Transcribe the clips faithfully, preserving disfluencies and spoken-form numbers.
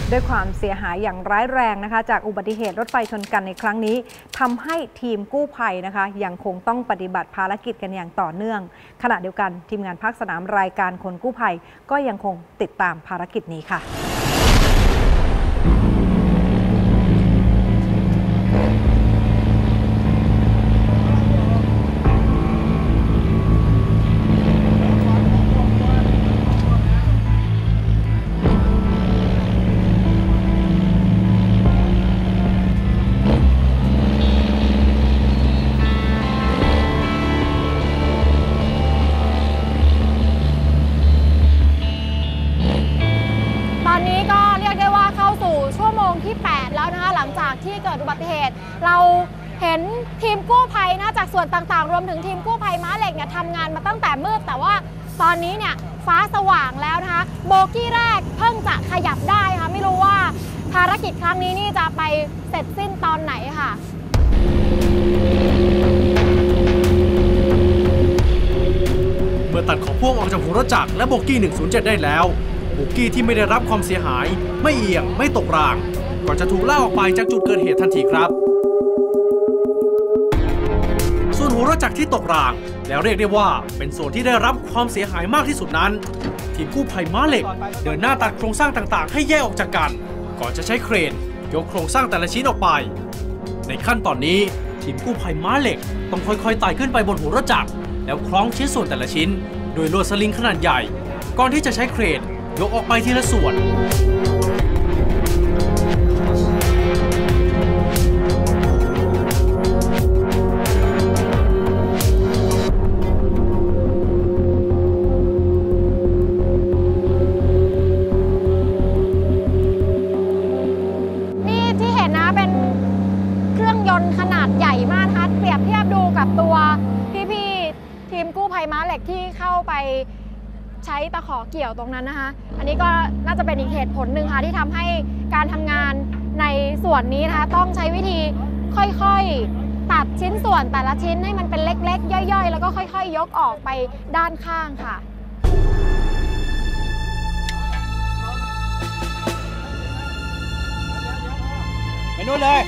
ด้วยความเสียหายอย่างร้ายแรงนะคะจากอุบัติเหตุรถไฟชนกันในครั้งนี้ทำให้ทีมกู้ภัยนะคะยังคงต้องปฏิบัติภารกิจกันอย่างต่อเนื่องขณะเดียวกันทีมงานภาคสนามรายการคนกู้ภัยก็ยังคงติดตามภารกิจนี้ค่ะตอนนี้ก็เรียกได้ว่าเข้าสู่ชั่วโมงที่แปดแล้วนะคะหลังจากที่เกิดอุบัติเหตุเราเห็นทีมกู้ภัยนะจากส่วนต่างๆรวมถึงทีมกู้ภัยม้าเหล็กเนี่ยทำงานมาตั้งแต่มืดแต่ว่าตอนนี้เนี่ยฟ้าสว่างแล้วนะคะโบกี้แรกเพิ่งจะขยับได้ค่ะไม่รู้ว่าภารกิจครั้งนี้นี่จะไปเสร็จสิ้นตอนไหนค่ะเมื่อตัดของพ่วงออกจากหัวรถจักรและโบกี้หนึ่งศูนย์เจ็ดได้แล้วโบกี้ที่ไม่ได้รับความเสียหายไม่เอียงไม่ตกรางก่อนจะถูกลากออกไปจากจุดเกิดเหตุทันทีครับส่วนหัวรถจักรที่ตกรางแล้วเรียกได้ว่าเป็นส่วนที่ได้รับความเสียหายมากที่สุดนั้นทีมกู้ภัยม้าเหล็กเดินหน้าตัดโครงสร้างต่างๆให้แยกออกจากกันก่อนจะใช้เครนยกโครงสร้างแต่ละชิ้นออกไปในขั้นตอนนี้ทีมกู้ภัยม้าเหล็กต้องค่อยๆไต่ขึ้นไปบนหัวรถจักรแล้วคล้องชิ้นส่วนแต่ละชิ้นโดยลวดสลิงขนาดใหญ่ก่อนที่จะใช้เครนยกออกไปทีละส่วนนี่ที่เห็นนะเป็นเครื่องยนต์ขนาดใหญ่มากนะคะเปรียบเทียบดูกับตัวพี่ๆทีมกู้ภัยม้าเหล็กที่เข้าไปใช้ตะขอเกี่ยวตรงนั้นนะคะอันนี้ก็น่าจะเป็นอีกเหตุผลหนึ่งค่ะที่ทำให้การทำงานในส่วนนี้นะคะต้องใช้วิธีค่อยๆตัดชิ้นส่วนแต่ละชิ้นให้มันเป็นเล็กๆย่อยๆแล้วก็ค่อยๆยกออกไปด้านข้างค่ะไปนู่นเลย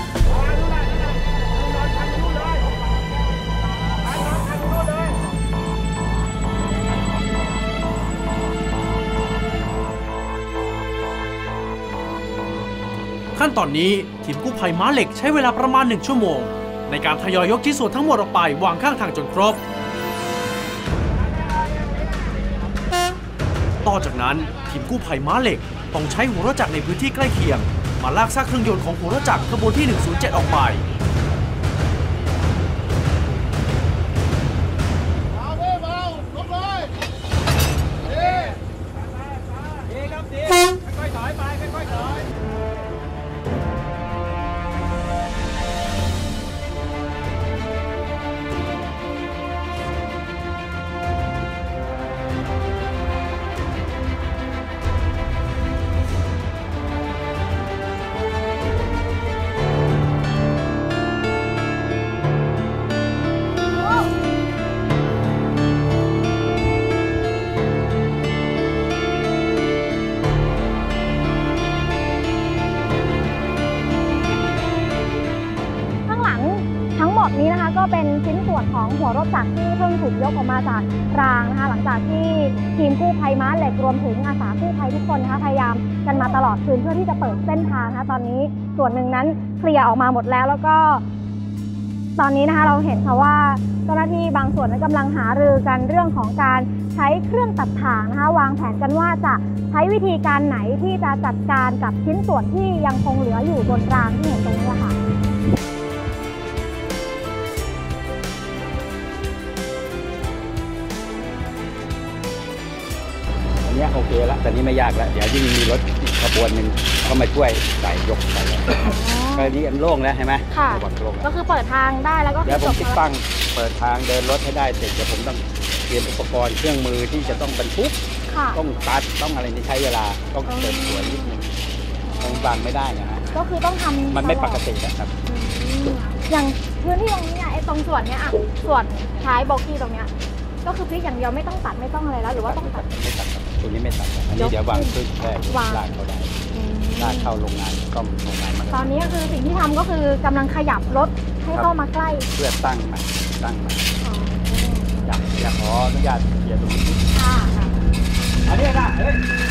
ขั้นตอนนี้ทีมกู้ภัยม้าเหล็กใช้เวลาประมาณหนึ่งชั่วโมงในการทยอยยกชิ้นส่วนทั้งหมดออกไปวางข้างทางจนครบต่อจากนั้นทีมกู้ภัยม้าเหล็กต้องใช้หัวรถจักรในพื้นที่ใกล้เคียงมาลากซากเครื่องยนต์ของหัวรถจักรขบวนที่หนึ่งศูนย์เจ็ดออกไปนี้นะคะก็เป็นชิ้นส่วนของหัวรถจักรที่เพิ่งถูกยกออกมาจากรางนะคะหลังจากที่ทีมกู้ภัยม้าเหล็กรวมถึงอาสากู้ภัยทุกคนนะคะพยายามกันมาตลอดคืนเพื่อที่จะเปิดเส้นทางนะคะตอนนี้ส่วนหนึ่งนั้นเคลียร์ออกมาหมดแล้วแล้วก็ตอนนี้นะคะเราเห็นค่ะว่าเจ้าหน้าที่บางส่วนกำลังหารือกันเรื่องของการใช้เครื่องตัดถ่างนะคะวางแผนกันว่าจะใช้วิธีการไหนที่จะจัดการกับชิ้นส่วนที่ยังคงเหลืออยู่บนรางที่เห็นตรงนี้ค่ะเนี้ยโอเคแล้วแต่นี้ไม่ยากแล้วเดี๋ยวยิ่งมีรถขบวนหนึ่งก็มาช่วยใส่ยกใส่ก็นี้โล่งแล้วใช่ไหมค่ะก็คือเปิดทางได้แล้วก็เดี๋ยวผมติดตั้งเปิดทางเดินรถให้ได้เสร็จเดี๋ยวผมต้องเตรียมอุปกรณ์เครื่องมือที่จะต้องบรรทุกต้องตัดต้องอะไรที่ใช้เวลาต้องเติมสวยนิดนึงต้องวางไม่ได้นะฮะก็คือต้องทำมันไม่ปกตินะครับอย่างพื้นที่ตรงนี้เนี่ยไอ้ตรงส่วนเนี้ยอ่ะส่วนท้ายโบกี้ตรงเนี้ยก็คือพลิกอย่างเดียวไม่ต้องตัดไม่ต้องอะไรแล้วหรือว่าต้องตัดไม่ตัดตัวนี้ไม่ตัดอันนี้เดี๋ยววางขึ้นแรกลากเขาได้ลากเข้าโรงงานก็โรงงานมาตอนนี้ก็คือสิ่งที่ทำก็คือกำลังขยับรถให้เข้ามาใกล้เพื่อตั้งมาตั้งมาอยากอยากขออนุญาตเกียร์ตรงนี้ค่ะอันนี้นะเฮ้ย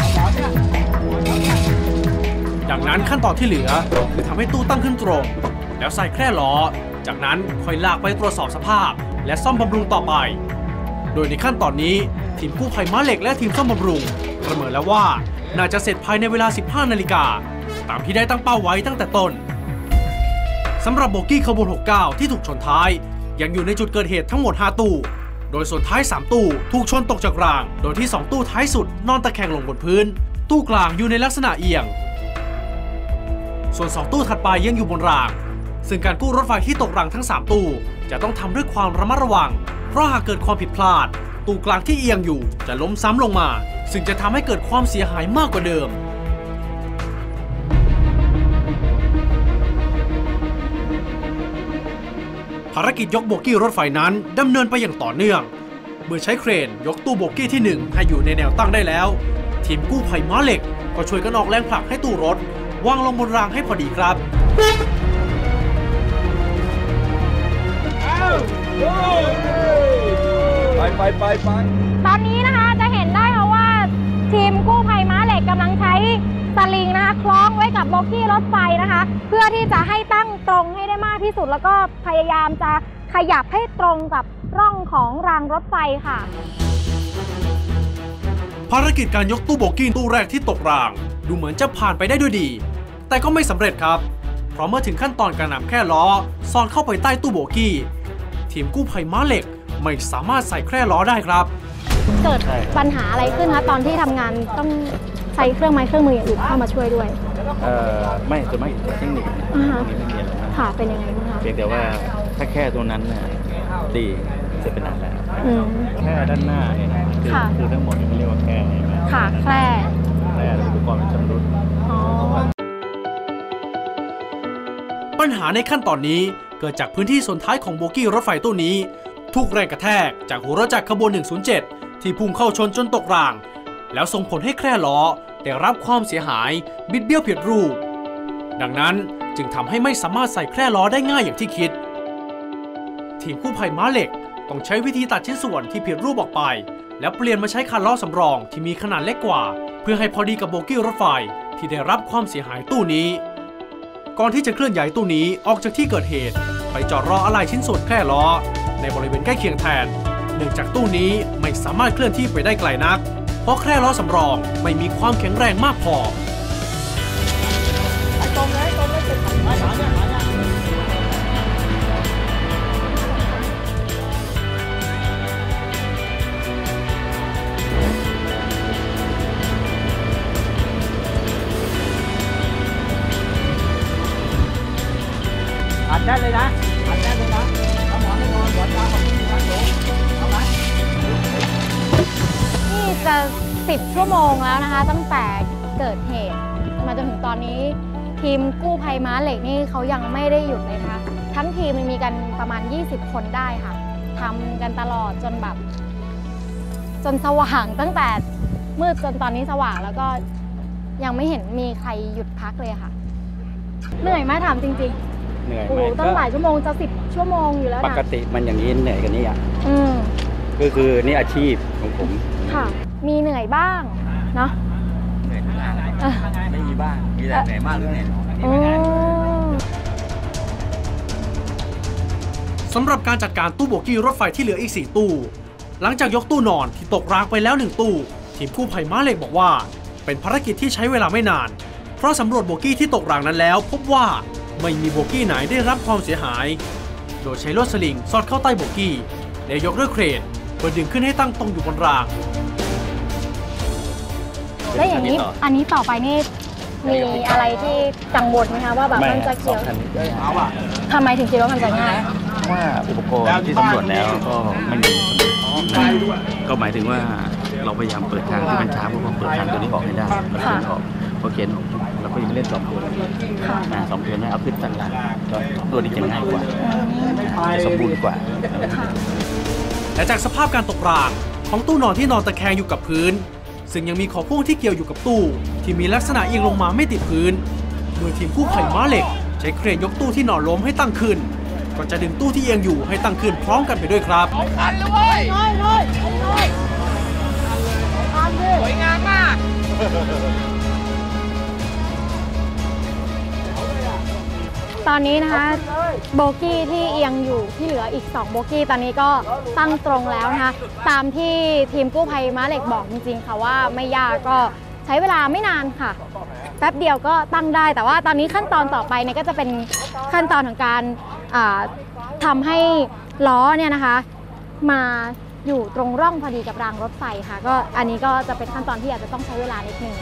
ดังนั้นขั้นตอนที่เหลือคือทำให้ตู้ตั้งขึ้นตรงแล้วใส่แคร่ล้อจากนั้นค่อยลากไปตรวจสอบสภาพและซ่อมบำรุงต่อไปโดยในขั้นตอนนี้ทีมกู้ภัยม้าเหล็กและทีมซ่อมบำรุงประเมินแล้วว่าน่าจะเสร็จภายในเวลา สิบห้านาฬิกาตามที่ได้ตั้งเป้าไว้ตั้งแต่ต้นสำหรับโบกี้ขบวนหกสิบเก้าที่ถูกชนท้ายยังอยู่ในจุดเกิดเหตุทั้งหมดห้าตู้โดยส่วนท้ายสามตู้ถูกชนตกจากรางโดยที่สองตู้ท้ายสุดนอนตะแคงลงบนพื้นตู้กลางอยู่ในลักษณะเอียงส่วนสองตู้ถัดไปยังอยู่บนรางซึ่งการกู้รถไฟที่ตกรางทั้งสามตู้จะต้องทำด้วยความระมัดระวังเพราะหากเกิดความผิดพลาดตู้กลางที่เอียงอยู่จะล้มซ้ำลงมาซึ่งจะทำให้เกิดความเสียหายมากกว่าเดิมภารกิจยกโบกี้รถไฟนั้นดำเนินไปอย่างต่อเนื่องเมื่อใช้เครนยกตู้โบกี้ที่หนึ่งให้อยู่ในแนวตั้งได้แล้วทีมกู้ภัยม้าเหล็กก็ช่วยกันออกแรงผลักให้ตู้รถวางลงบนรางให้พอดีครับไปไปไปไปตอนนี้นะคะจะเห็นได้ค่ะว่าทีมกู้ภัยม้าเหล็กกำลังใช้สลิงนะคะคล้องไว้กับโบกี้รถไฟนะคะเพื่อที่จะให้ตั้งตรงให้ได้มากที่สุดแล้วก็พยายามจะขยับให้ตรงกับร่องของรางรถไฟค่ะภารกิจการยกตู้โบกี้ตู้แรกที่ตกรางดูเหมือนจะผ่านไปได้ด้วยดีแต่ก็ไม่สำเร็จครับเพราะเมื่อถึงขั้นตอนการนำแคร่ล้อซ่อนเข้าไปใต้ตู้โบกี้ทีมกู้ภัยม้าเหล็กไม่สามารถใส่แคร่ล้อได้ครับเกิดปัญหาอะไรขึ้นคะตอนที่ทำงานต้องใช้เครื่องไม้เครื่องมืออย่างอื่นเข้ามาช่วยด้วยเอ่อไม่จะไม่เทคนิคอ่าค่ะเป็นยังไงบ้างคะเพียงแต่ว่าถ้าแค่ตัวนั้นน่ะดีเสร็จเป็นอันแล้วแค่ด้านหน้าเนี่ยนะคือคือทั้งหมดที่เรียกว่าแค่ค่ะแคร่แคร่อุปกรณ์มันชำรุดปัญหาในขั้นตอนนี้เกิดจากพื้นที่ส่วนท้ายของโบกี้รถไฟตู้นี้ถูกแรงกระแทกจากหัวรถจักรขบวนหนึ่งศูนย์เจ็ดที่พุ่งเข้าชนจนตกรางแล้วส่งผลให้แคร่ล้อได้รับความเสียหายบิดเบี้ยวผิดรูปดังนั้นจึงทำให้ไม่สามารถใส่แคร่ล้อได้ง่ายอย่างที่คิดทีมกู้ภัยม้าเหล็กต้องใช้วิธีตัดชิ้นส่วนที่ผิดรูปออกไปแล้วเปลี่ยนมาใช้คันล้อสำรองที่มีขนาดเล็กกว่าเพื่อให้พอดีกับโบกี้รถไฟที่ได้รับความเสียหายตู้นี้ก่อนที่จะเคลื่อนย้ายตู้นี้ออกจากที่เกิดเหตุไปจอดรออะไหล่ชิ้นส่วนแคร่ล้อในบริเวณใกล้เคียงแทนเนื่องจากตู้นี้ไม่สามารถเคลื่อนที่ไปได้ไกลนักเพราะแคร่ล้อสำรองไม่มีความแข็งแรงมากพอตรงเลยตรงเลยเป็นไปหาเนี่ยหาเนี่ยอัดได้เลยนะอัดได้เลยนะเอาหมอนให้นอนหมอนยาวของที่ร้านโจ๊กเอาไหมนี่จะสิบชั่วโมงแล้วนะคะตั้งแต่เกิดเหตุมาจนถึงตอนนี้ทีมกู้ภัยม้าเหล็กนี่เขายังไม่ได้หยุดเลยนะคะทั้งทีมมีกันประมาณยี่สิบคนได้ค่ะทำกันตลอดจนแบบจนสว่างตั้งแต่มืดจนตอนนี้สว่างแล้วก็ยังไม่เห็นมีใครหยุดพักเลยค่ะเหนื่อยไหมถามจริงๆเหนื่อยไหมโอ้ตั้งหลายชั่วโมงจะสิบชั่วโมงอยู่แล้วนะปกติมันอย่างนี้เหนื่อยกันนี่อ่ะก็คือนี่อาชีพของผมค่ะมีเหนื่อยบ้างเนาะเหนื่อยงานไม่มีบ้างมีแต่เหนื่อยมากหรือเหนื่อยน้อยสำหรับการจัดการตู้โบกี้รถไฟที่เหลืออีกสี่ตู้หลังจากยกตู้นอนที่ตกรางไปแล้วหนึ่งตู้ทีมกู้ภัยม้าเหล็กบอกว่าเป็นภารกิจที่ใช้เวลาไม่นานเพราะสำรวจโบกี้ที่ตกรางนั้นแล้วพบว่าไม่มีโบกี้ไหนได้รับความเสียหายโดยใช้ลวดสลิงสอดเข้าใต้โบกี้และยกด้วยเครนเพื่อดึงขึ้นให้ตั้งตรงอยู่บนรางแล้วอย่างนี้อันนี้ต่อไปนี่มีอะไรที่กังวลไหมคะว่าแบบมันจะเกี่ยวทำไมถึงคิดว่ามันจะง่ายว่าอุปกรณ์ที่สำรวจแล้วก็ไม่มีก็หมายถึงว่าเราพยายามเปิดทางที่มันช้าเพื่อเปิดทางตัวนี้ออกให้ได้พอเขียนเราก็ยังเล่นสองตัวสองตัวนี้เอาขึ้นตั้งหลังก็ตัวนี้จะง่ายกว่าจะสมบูรณ์กว่าและจากสภาพการตกรางของตู้นอนที่นอนตะแคงอยู่กับพื้นซึ่งยังมีขอพ่วงที่เกี่ยวอยู่กับตู้ที่มีลักษณะเอียงลงมาไม่ติดพื้นโดยทีมกู้ภัยม้าเหล็กใช้เครนยกตู้ที่นอนล้มให้ตั้งขึ้นก่อนจะดึงตู้ที่เอียงอยู่ให้ตั้งขึ้นพร้อมกันไปด้วยครับสวยงามมากตอนนี้นะคะโบกี้ที่เอียงอยู่ที่เหลืออีกสองโบกี้ตอนนี้ก็ตั้งตรงแล้วนะคะตามที่ทีมกู้ภัยม้าเหล็กบอกจริงๆค่ะว่าไม่ยากก็ใช้เวลาไม่นานค่ะแป๊บเดียวก็ตั้งได้แต่ว่าตอนนี้ขั้นตอนต่อไปเนี่ยก็จะเป็นขั้นตอนของการทำให้ล้อเนี่ยนะคะมาอยู่ตรงร่องพอดีกับรางรถไฟค่ะก็อันนี้ก็จะเป็นขั้นตอนที่อาจจะต้องใช้เวลานิดนึง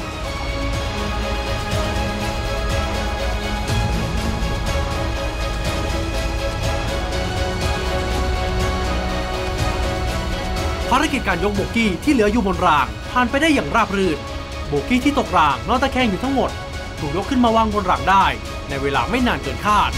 ภารกิจการยกโบกี้ที่เหลืออยู่บนรางผ่านไปได้อย่างราบรื่นโบกี้ที่ตกรางนอนตะแคงอยู่ทั้งหมดถูกยกขึ้นมาวางบนรางได้ในเวลาไม่นานเกินคาด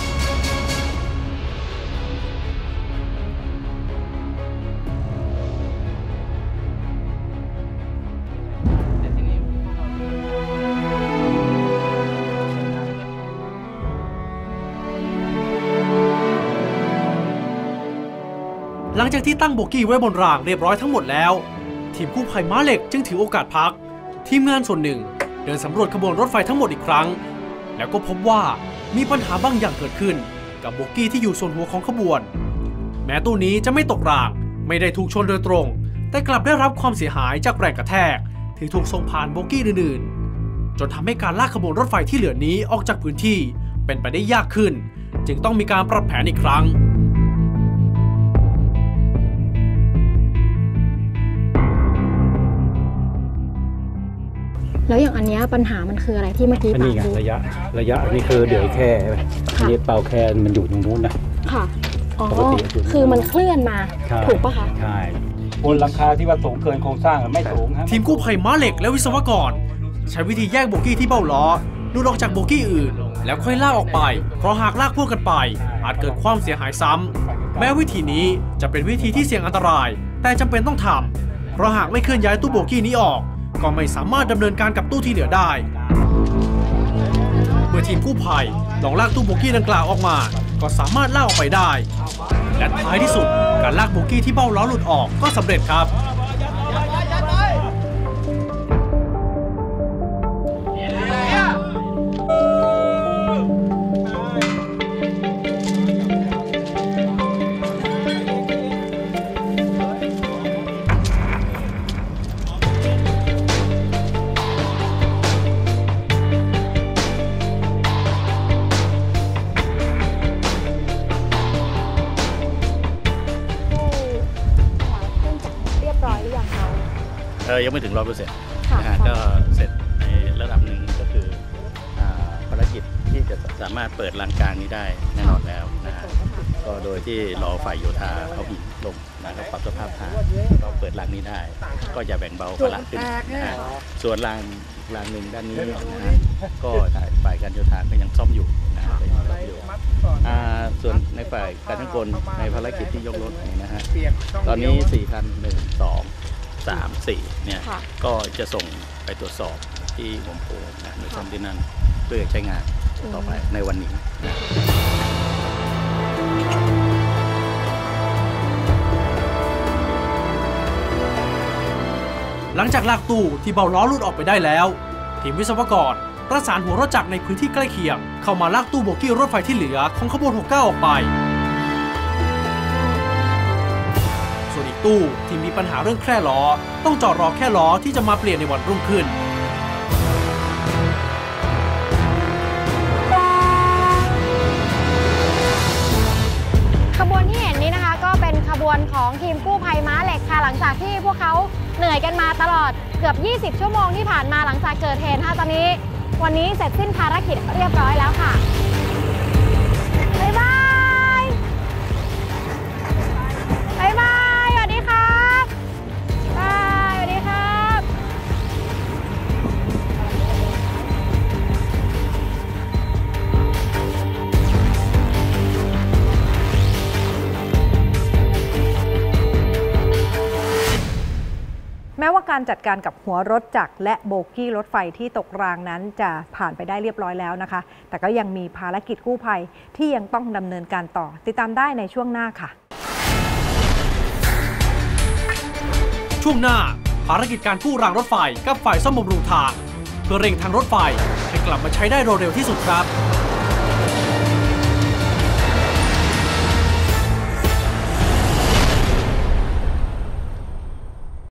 หลังจากที่ตั้งโบกี้ไว้บนรางเรียบร้อยทั้งหมดแล้วทีมกู้ภัยม้าเหล็กจึงถือโอกาสพักทีมงานส่วนหนึ่งเดินสำรวจขบวนรถไฟทั้งหมดอีกครั้งแล้วก็พบว่ามีปัญหาบางอย่างเกิดขึ้นกับโบกี้ที่อยู่ส่วนหัวของขบวนแม้ตู้นี้จะไม่ตกรางไม่ได้ถูกชนโดยตรงแต่กลับได้รับความเสียหายจากแรงกระแทกที่ถูกส่งผ่านโบกี้อื่นๆจนทำให้การลากขบวนรถไฟที่เหลือนี้ออกจากพื้นที่เป็นไปได้ยากขึ้นจึงต้องมีการปรับแผนอีกครั้งแล้วอย่างอันนี้ปัญหามันคืออะไรที่เมื่อกี้ปาดูระยะระยะนี่คือเดี๋ยวแค่อันนี้เป่าแค่มันอยู่ตรงนู้นนะค่ะอ๋อคือมันเคลื่อนมาถูกปะคะใช่บนหลังคาที่ว่าสูงเกินโครงสร้างไม่สูงครับทีมกู้ภัยม้าเหล็กและวิศวกรใช้วิธีแยกโบกี้ที่เบ้าล้อดูดออกจากโบกี้อื่นแล้วค่อยลากออกไปเพราะหากลากพ่วงกันไปอาจเกิดความเสียหายซ้ำแม้วิธีนี้จะเป็นวิธีที่เสี่ยงอันตรายแต่จำเป็นต้องทำเพราะหากไม่เคลื่อนย้ายตู้โบกี้นี้ออกก็ไม่สามารถดำเนินการกับตู้ที่เหลือได้เมื่อทีมกู้ภัยลองลากตู้โบกี้ดังกล่าวออกมาก็สามารถลากออกไปได้และท้ายที่สุดการลากโบกี้ที่เบ้าล้อหลุดออกก็สำเร็จครับเออยังไม่ถึงร้อยเปอร์เซ็นต์นะฮะก็เสร็จในระดับหนึ่งก็คือภารกิจที่จะสามารถเปิดลานกลางนี้ได้แน่นอนแล้วนะฮะก็โดยที่รอฝ่ายโยธาเขาบินลงนะครับปรับสภาพทางเราเปิดลานนี้ได้ก็จะแบ่งเบาภาระขึ้นนะฮะส่วนลานลานหนึ่งด้านนี้นะฮะก็ฝ่ายการโยธาก็ยังซ่อมอยู่นะฮะก็ยังซ่อมอยู่ส่วนในฝ่ายการทั้งคนในภารกิจที่ยกรถนะฮะตอนนี้สี่คันหนึ่งสองสาม สี่เนี่ยก็จะส่งไปตรวจสอบที่โฮมโปรนะหรือซ่อมที่นั่นเพื่อใช้งานต่อไปในวันนี้นะหลังจากลากตู้ที่เบาล้อหลุดออกไปได้แล้วทีมวิศวกรประสานหัวรถจักรในพื้นที่ใกล้เคียงเข้ามาลากตู้โบกี้รถไฟที่เหลือของขบวนหกสิบเก้าออกไปส่วนอีกตู้ที่มีปัญหาเรื่องแคร่ล้อต้องจอดรอแค่ล้อที่จะมาเปลี่ยนในวันรุ่งขึ้นขบวนที่เห็นนี้นะคะก็เป็นขบวนของทีมกู้ภัยม้าเหล็กค่ะหลังจากที่พวกเขาเหนื่อยกันมาตลอดเกือบยี่สิบชั่วโมงที่ผ่านมาหลังจากเกิดเหตุค่ะตอนนี้วันนี้เสร็จสิ้นภารกิจเรียบร้อยแล้วค่ะบ๊ายบายบ๊ายบายสวัสดีครับบายสวัสดีครับแม้ว่าการการจัดการกับหัวรถจักรและโบกี้รถไฟที่ตกรางนั้นจะผ่านไปได้เรียบร้อยแล้วนะคะแต่ก็ยังมีภารกิจกู้ภัยที่ยังต้องดำเนินการต่อติดตามได้ในช่วงหน้าค่ะช่วงหน้าภารกิจการกู้รางรถไฟกับฝ่ายซ่อมบำรุงทางเพื่อเร่งทางรถไฟให้กลับมาใช้ได้เร็วที่สุดครับ